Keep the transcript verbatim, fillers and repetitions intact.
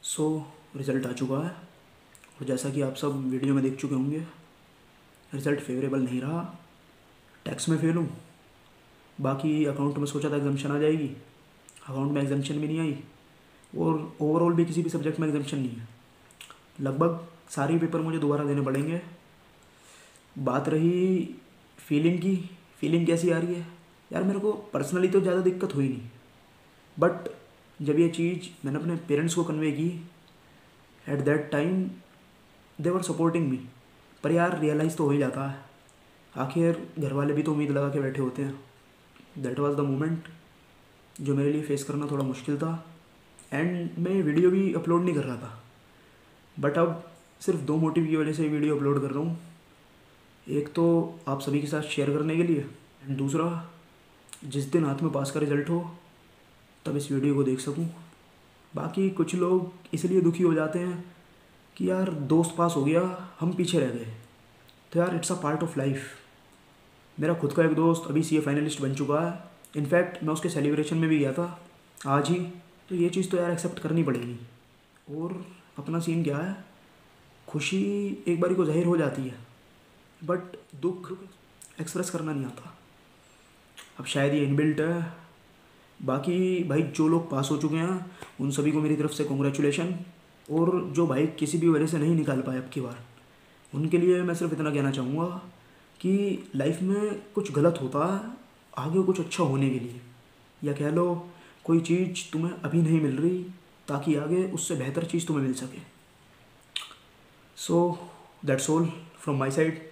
सो result आ चुका है और जैसा कि आप सब वीडियो में देख चुके होंगे, रिज़ल्ट फेवरेबल नहीं रहा। टैक्स में फेल हूँ। बाकी अकाउंट में सोचा था एग्जाम्शन आ जाएगी, अकाउंट में एग्जाम्शन भी नहीं आई और ओवरऑल भी किसी भी सब्जेक्ट में एग्जाम्शन नहीं है। लगभग सारे पेपर मुझे दोबारा देने पड़ेंगे। बात रही फीलिंग की, फीलिंग कैसी आ रही है यार, मेरे को पर्सनली तो ज़्यादा दिक्कत हुई नहीं, बट जब ये चीज़ मैंने अपने पेरेंट्स को कन्वे की, at that time they were supporting me. पर यार रियलाइज़ तो हो ही जाता है, आखिर घर वाले भी तो उम्मीद लगा के बैठे होते हैं। दैट वाज द मोमेंट जो मेरे लिए फेस करना थोड़ा मुश्किल था। एंड मैं वीडियो भी अपलोड नहीं कर रहा था, बट अब सिर्फ दो मोटिव की वजह से वीडियो अपलोड कर रहा हूँ। एक तो आप सभी के साथ शेयर करने के लिए, एंड दूसरा जिस दिन हाथ में पास का रिज़ल्ट हो तब इस वीडियो को देख सकूं। बाकी कुछ लोग इसलिए दुखी हो जाते हैं कि यार दोस्त पास हो गया, हम पीछे रह गए। तो यार it's a part of life. मेरा खुद का एक दोस्त अभी सी ए फाइनलिस्ट बन चुका है। इनफैक्ट मैं उसके सेलिब्रेशन में भी गया था आज ही। तो ये चीज़ तो यार एक्सेप्ट करनी पड़ेगी। और अपना सीन क्या है, खुशी एक बारी को जाहिर हो जाती है, बट दुख एक्सप्रेस करना नहीं आता। अब शायद ये इनबिल्ट है। बाकी भाई जो लोग पास हो चुके हैं उन सभी को मेरी तरफ से कॉन्ग्रेचुलेशन। और जो भाई किसी भी वजह से नहीं निकाल पाए अब की बार, उनके लिए मैं सिर्फ इतना कहना चाहूँगा कि लाइफ में कुछ गलत होता है आगे कुछ अच्छा होने के लिए, या कह लो कोई चीज़ तुम्हें अभी नहीं मिल रही ताकि आगे उससे बेहतर चीज़ तुम्हें मिल सके। So that's all from my side.